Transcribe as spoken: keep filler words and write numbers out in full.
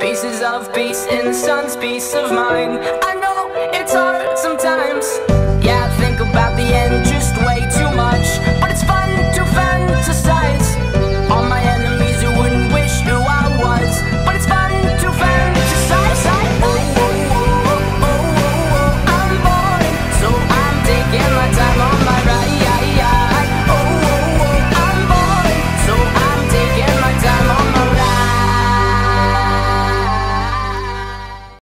Pieces of peace in the sun's peace of mind. I know it's hard sometimes.